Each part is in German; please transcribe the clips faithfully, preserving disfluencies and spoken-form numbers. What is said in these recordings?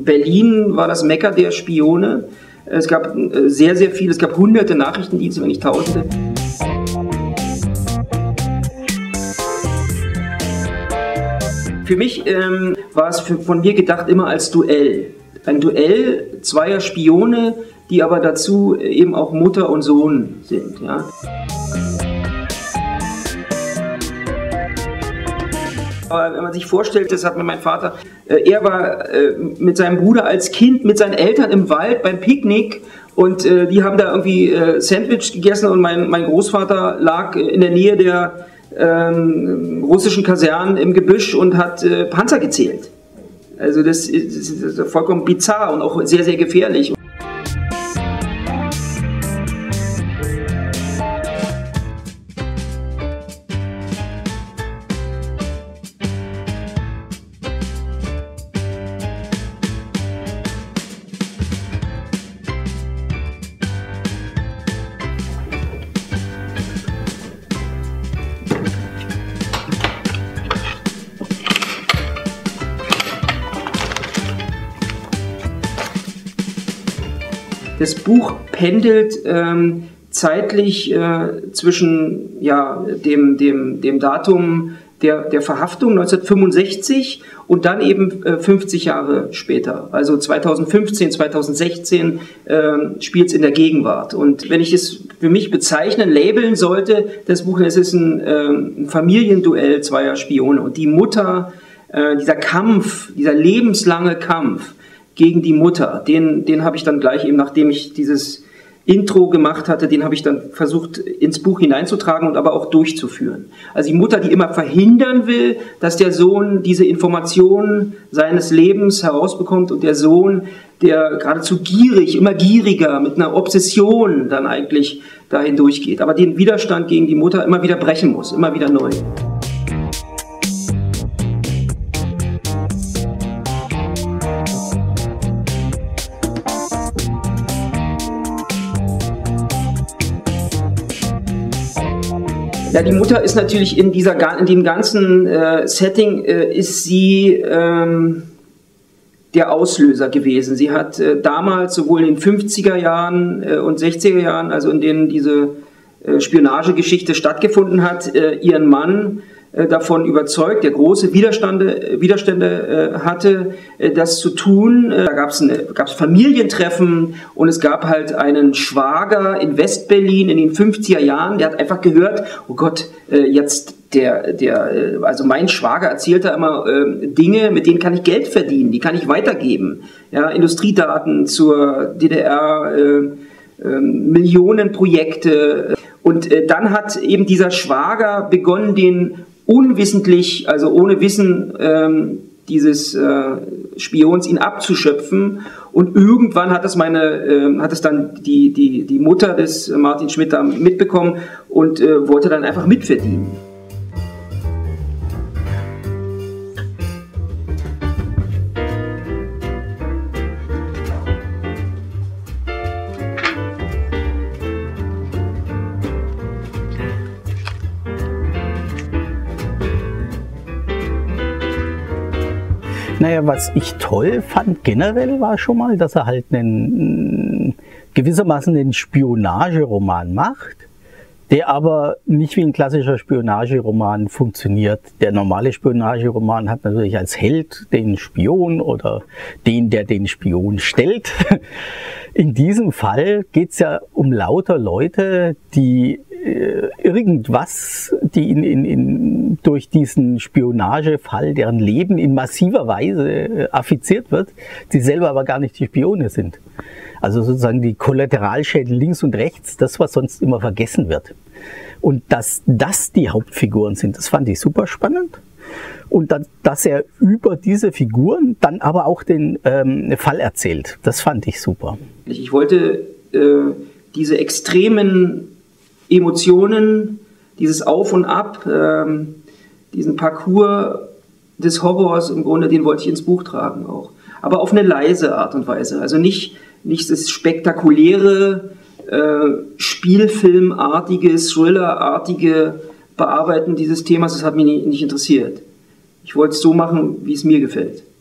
Berlin war das Mekka der Spione. Es gab sehr, sehr viele, es gab hunderte Nachrichtendienste, wenn nicht tausende. Für mich ähm, war es für, von mir gedacht immer als Duell. Ein Duell zweier Spione, die aber dazu eben auch Mutter und Sohn sind. Ja. Aber wenn man sich vorstellt, das hat mir mein Vater, äh, er war äh, mit seinem Bruder als Kind mit seinen Eltern im Wald beim Picknick und äh, die haben da irgendwie äh, Sandwich gegessen und mein, mein Großvater lag in der Nähe der ähm, russischen Kasernen im Gebüsch und hat äh, Panzer gezählt. Also das ist, das ist vollkommen bizarr und auch sehr, sehr gefährlich. Das Buch pendelt ähm, zeitlich äh, zwischen ja, dem, dem, dem Datum der, der Verhaftung neunzehnhundertfünfundsechzig und dann eben äh, fünfzig Jahre später. Also zweitausendfünfzehn, zweitausendsechzehn äh, spielt es in der Gegenwart. Und wenn ich es für mich bezeichnen, labeln sollte, das Buch, es ist ein, äh, ein Familienduell zweier Spione. Und die Mutter, äh, dieser Kampf, dieser lebenslange Kampf gegen die Mutter, den, den habe ich dann gleich eben, nachdem ich dieses Intro gemacht hatte, den habe ich dann versucht ins Buch hineinzutragen und aber auch durchzuführen. Also die Mutter, die immer verhindern will, dass der Sohn diese Informationen seines Lebens herausbekommt und der Sohn, der geradezu gierig, immer gieriger, mit einer Obsession dann eigentlich dahin durchgeht, aber den Widerstand gegen die Mutter immer wieder brechen muss, immer wieder neu. Ja, die Mutter ist natürlich in, dieser, in dem ganzen äh, Setting, äh, ist sie ähm, der Auslöser gewesen. Sie hat äh, damals sowohl in den fünfziger Jahren äh, und sechziger Jahren, also in denen diese äh, Spionagegeschichte stattgefunden hat, äh, ihren Mann äh, davon überzeugt, der große Widerstände, Widerstände äh, hatte, äh, das zu tun. Äh, da gab es gab's Familientreffen und es gab halt einen Schwager in Westberlin in den fünfziger Jahren, der hat einfach gehört, oh Gott, äh, jetzt der, der, also mein Schwager erzählt da immer äh, Dinge, mit denen kann ich Geld verdienen, die kann ich weitergeben. Ja, Industriedaten zur D D R, äh, äh, Millionenprojekte. Und äh, dann hat eben dieser Schwager begonnen, den unwissentlich, also ohne Wissen ähm, dieses äh, Spions ihn abzuschöpfen. Und irgendwann hat es meine, äh, hat es dann die, die, die Mutter des Martin Schmidt da mitbekommen und äh, wollte dann einfach mitverdienen. Naja, was ich toll fand generell war schon mal, dass er halt einen, gewissermaßen einen Spionageroman macht, der aber nicht wie ein klassischer Spionageroman funktioniert. Der normale Spionageroman hat natürlich als Held den Spion oder den, der den Spion stellt. In diesem Fall geht es ja um lauter Leute, die äh, irgendwas, die in, in, in, durch diesen Spionagefall, deren Leben in massiver Weise äh, affiziert wird, die selber aber gar nicht die Spione sind. Also sozusagen die Kollateralschäden links und rechts, das, was sonst immer vergessen wird. Und dass das die Hauptfiguren sind, das fand ich super spannend. Und dann, dass er über diese Figuren dann aber auch den ähm, Fall erzählt, das fand ich super. Ich wollte äh, diese extremen Emotionen, dieses Auf und Ab, ähm, diesen Parcours des Horrors im Grunde, den wollte ich ins Buch tragen auch. Aber auf eine leise Art und Weise. Also nicht, nicht das spektakuläre, äh, Spielfilmartige, Thrillerartige Bearbeiten dieses Themas, das hat mich nicht, nicht interessiert. Ich wollte es so machen, wie es mir gefällt.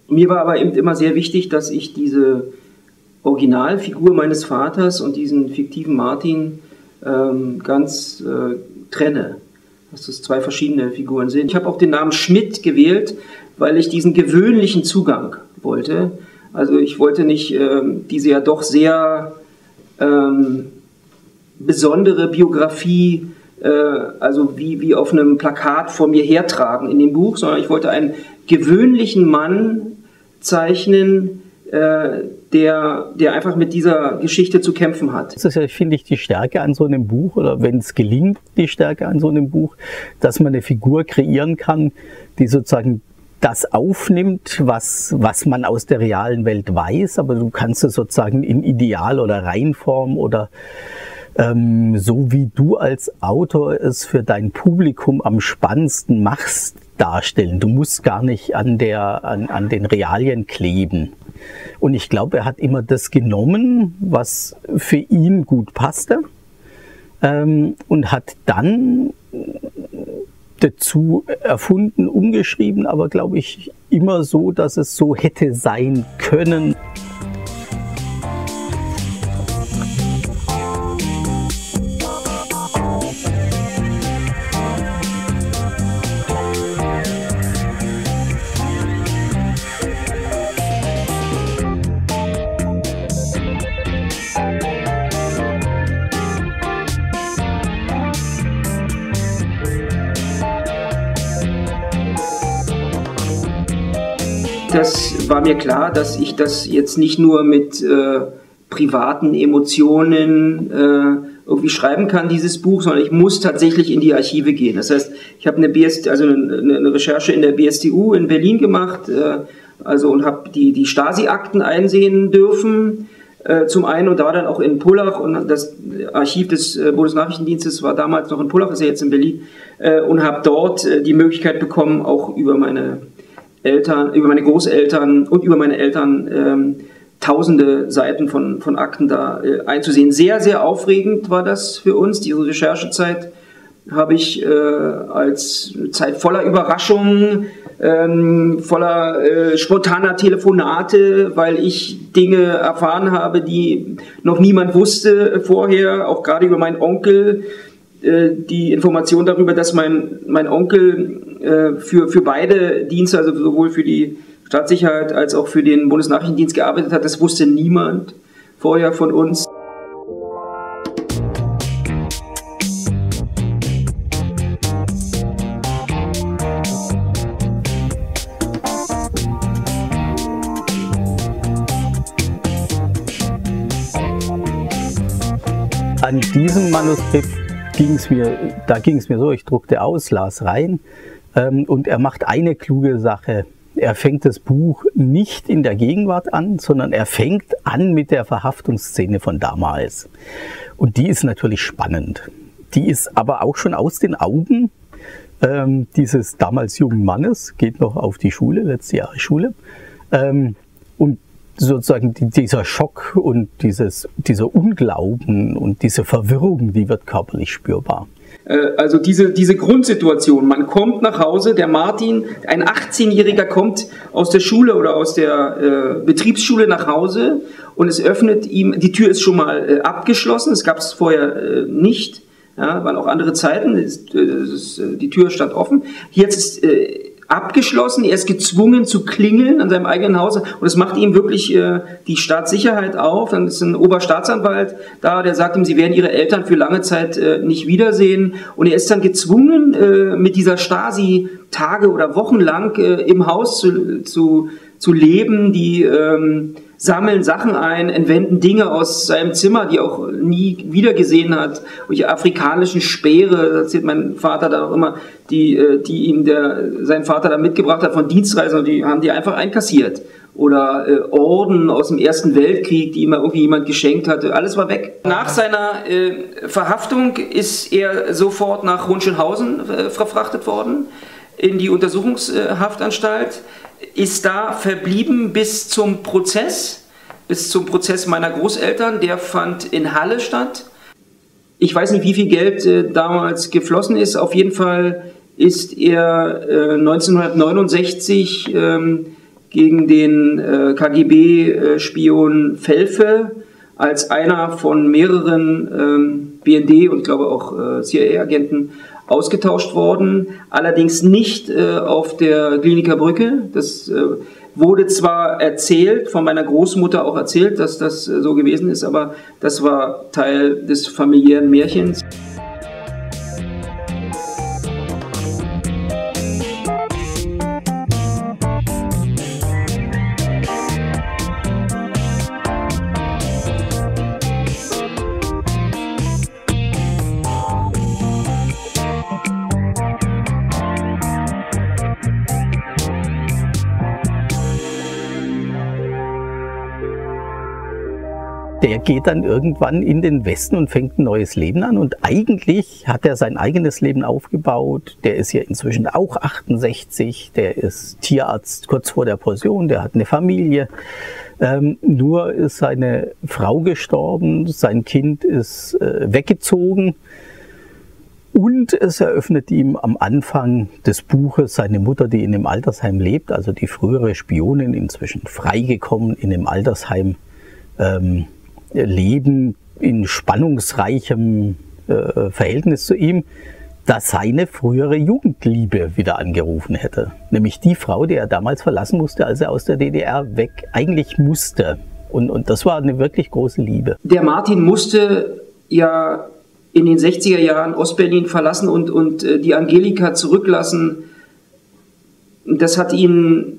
Mir war aber eben immer sehr wichtig, dass ich diese Originalfigur meines Vaters und diesen fiktiven Martin ähm, ganz äh, trenne, dass das zwei verschiedene Figuren sind. Ich habe auch den Namen Schmidt gewählt, weil ich diesen gewöhnlichen Zugang wollte. Also ich wollte nicht ähm, diese ja doch sehr ähm, besondere Biografie, äh, also wie, wie auf einem Plakat vor mir hertragen in dem Buch, sondern ich wollte einen gewöhnlichen Mann zeichnen, äh, der, der einfach mit dieser Geschichte zu kämpfen hat. Das ist ja, finde ich, die Stärke an so einem Buch, oder wenn es gelingt, die Stärke an so einem Buch, dass man eine Figur kreieren kann, die sozusagen das aufnimmt, was, was man aus der realen Welt weiß, aber du kannst es sozusagen in Ideal- oder Reinform oder ähm, so wie du als Autor es für dein Publikum am spannendsten machst, darstellen. Du musst gar nicht an, der, an, an den Realien kleben. Und ich glaube, er hat immer das genommen, was für ihn gut passte, ähm, und hat dann dazu erfunden, umgeschrieben, aber glaube ich immer so, dass es so hätte sein können. Das war mir klar, dass ich das jetzt nicht nur mit äh, privaten Emotionen äh, irgendwie schreiben kann, dieses Buch, sondern ich muss tatsächlich in die Archive gehen. Das heißt, ich habe eine, B S, also eine, eine Recherche in der B S T U in Berlin gemacht, äh, also und habe die, die Stasi-Akten einsehen dürfen, äh, zum einen, und da dann auch in Pullach, und das Archiv des äh, Bundesnachrichtendienstes war damals noch in Pullach, ist ja jetzt in Berlin, äh, und habe dort äh, die Möglichkeit bekommen, auch über meine Eltern, über meine Großeltern und über meine Eltern ähm, tausende Seiten von, von Akten da äh, einzusehen. Sehr, sehr aufregend war das für uns. Diese Recherchezeit habe ich äh, als Zeit voller Überraschungen, ähm, voller äh, spontaner Telefonate, weil ich Dinge erfahren habe, die noch niemand wusste vorher, auch gerade über meinen Onkel. Die Information darüber, dass mein, mein Onkel äh, für, für beide Dienste, also sowohl für die Staatssicherheit als auch für den Bundesnachrichtendienst gearbeitet hat, das wusste niemand vorher von uns. An diesem Manuskript ging's mir, da ging es mir so, ich druckte aus, las rein, ähm, und er macht eine kluge Sache. Er fängt das Buch nicht in der Gegenwart an, sondern er fängt an mit der Verhaftungsszene von damals. Und die ist natürlich spannend. Die ist aber auch schon aus den Augen ähm, dieses damals jungen Mannes, geht noch auf die Schule, letzte Jahre Schule, ähm, und sozusagen dieser Schock und dieses, dieser Unglauben und diese Verwirrung, die wird körperlich spürbar. Also diese, diese Grundsituation, man kommt nach Hause, der Martin, ein achtzehnjähriger kommt aus der Schule oder aus der äh, Betriebsschule nach Hause und es öffnet ihm, die Tür ist schon mal äh, abgeschlossen, das gab es vorher äh, nicht, ja, waren auch andere Zeiten, es, äh, es, die Tür stand offen, jetzt ist äh, abgeschlossen, er ist gezwungen zu klingeln an seinem eigenen Haus und das macht ihm wirklich äh, die Staatssicherheit auf. Dann ist ein Oberstaatsanwalt da, der sagt ihm, sie werden ihre Eltern für lange Zeit äh, nicht wiedersehen, und er ist dann gezwungen, äh, mit dieser Stasi Tage oder Wochen lang äh, im Haus zu, zu, zu leben. Die ähm, sammeln Sachen ein, entwenden Dinge aus seinem Zimmer, die er auch nie wiedergesehen hat, welche afrikanischen Speere, das erzählt mein Vater da auch immer, die, die ihm der, sein Vater da mitgebracht hat von Dienstreisen, und die haben die einfach einkassiert. Oder äh, Orden aus dem Ersten Weltkrieg, die ihm irgendwie jemand geschenkt hatte, alles war weg. Nach seiner äh, Verhaftung ist er sofort nach Hohenschönhausen äh, verfrachtet worden, in die Untersuchungshaftanstalt, ist da verblieben bis zum Prozess, bis zum Prozess meiner Großeltern, der fand in Halle statt. Ich weiß nicht, wie viel Geld äh, damals geflossen ist, auf jeden Fall ist er äh, neunzehnhundertneunundsechzig ähm, gegen den äh, K G B-Spion Felfe als einer von mehreren ähm, B N D und ich glaube auch äh, C I A-Agenten ausgetauscht worden, allerdings nicht äh, auf der Glienicke Brücke. Das äh, wurde zwar erzählt, von meiner Großmutter auch erzählt, dass das äh, so gewesen ist, aber das war Teil des familiären Märchens. Der geht dann irgendwann in den Westen und fängt ein neues Leben an und eigentlich hat er sein eigenes Leben aufgebaut. Der ist ja inzwischen auch achtundsechzig, der ist Tierarzt kurz vor der Pension, der hat eine Familie. Ähm, nur ist seine Frau gestorben, sein Kind ist äh, weggezogen und es eröffnet ihm am Anfang des Buches seine Mutter, die in dem Altersheim lebt, also die frühere Spionin, inzwischen freigekommen in dem Altersheim, ähm, Leben in spannungsreichem äh, Verhältnis zu ihm, dass seine frühere Jugendliebe wieder angerufen hätte. Nämlich die Frau, die er damals verlassen musste, als er aus der D D R weg eigentlich musste. Und, und das war eine wirklich große Liebe. Der Martin musste ja in den sechziger Jahren Ostberlin verlassen und, und äh, die Angelika zurücklassen. Das hat ihn,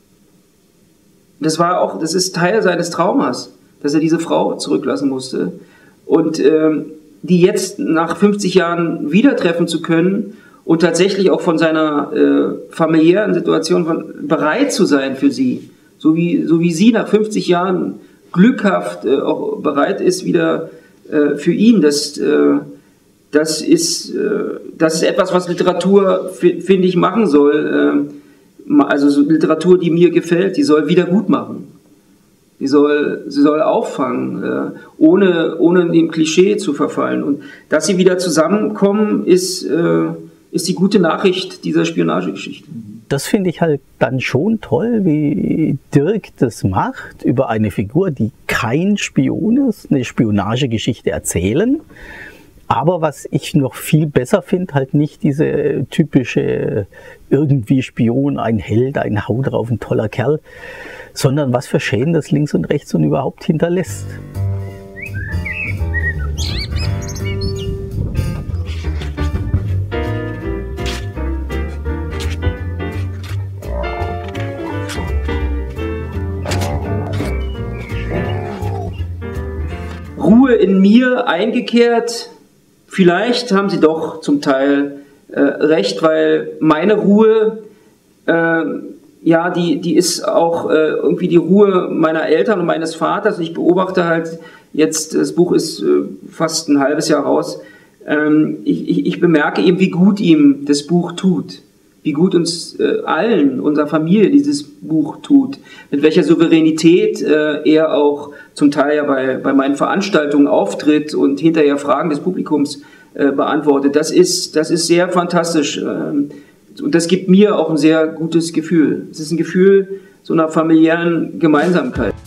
das war auch, das ist Teil seines Traumas, dass er diese Frau zurücklassen musste. Und ähm, die jetzt nach fünfzig Jahren wieder treffen zu können und tatsächlich auch von seiner äh, familiären Situation von, bereit zu sein für sie, so wie, so wie sie nach fünfzig Jahren glückhaft äh, auch bereit ist wieder äh, für ihn, das, äh, das, ist, äh, das ist etwas, was Literatur, finde ich, machen soll. Äh, also so Literatur, die mir gefällt, die soll wieder gut machen. Sie soll, sie soll auffangen, äh, ohne, ohne dem Klischee zu verfallen. Und dass sie wieder zusammenkommen, ist, äh, ist die gute Nachricht dieser Spionagegeschichte. Das finde ich halt dann schon toll, wie Dirk das macht, über eine Figur, die kein Spion ist, eine Spionagegeschichte erzählen. Aber was ich noch viel besser finde, halt nicht diese typische irgendwie Spion, ein Held, ein Hau drauf, ein toller Kerl, sondern was für Schäden das links und rechts und überhaupt hinterlässt. Ruhe in mir eingekehrt. Vielleicht haben Sie doch zum Teil äh, recht, weil meine Ruhe, äh, ja, die, die ist auch äh, irgendwie die Ruhe meiner Eltern und meines Vaters. Ich beobachte halt jetzt, das Buch ist äh, fast ein halbes Jahr raus, ähm, ich, ich, ich bemerke eben, wie gut ihm das Buch tut. Wie gut uns äh, allen, unserer Familie, dieses Buch tut. Mit welcher Souveränität äh, er auch zum Teil ja bei, bei meinen Veranstaltungen auftritt und hinterher Fragen des Publikums äh, beantwortet. Das ist, das ist sehr fantastisch. Ähm, und das gibt mir auch ein sehr gutes Gefühl. Es ist ein Gefühl so einer familiären Gemeinsamkeit.